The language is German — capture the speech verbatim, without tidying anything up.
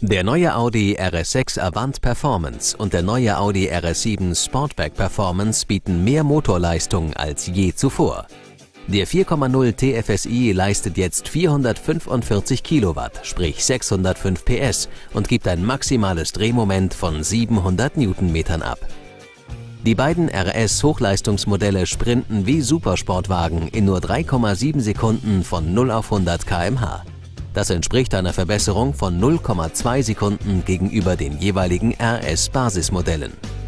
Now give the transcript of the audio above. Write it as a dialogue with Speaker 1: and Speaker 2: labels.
Speaker 1: Der neue Audi R S sechs Avant Performance und der neue Audi R S sieben Sportback Performance bieten mehr Motorleistung als je zuvor. Der vier Komma null T F S I leistet jetzt vierhundertfünfundvierzig Kilowatt, sprich sechshundertfünf P S, und gibt ein maximales Drehmoment von siebenhundert Newtonmetern ab. Die beiden R S Hochleistungsmodelle sprinten wie Supersportwagen in nur drei Komma sieben Sekunden von null auf hundert Kilometer pro Stunde. Das entspricht einer Verbesserung von null Komma zwei Sekunden gegenüber den jeweiligen R S Basismodellen.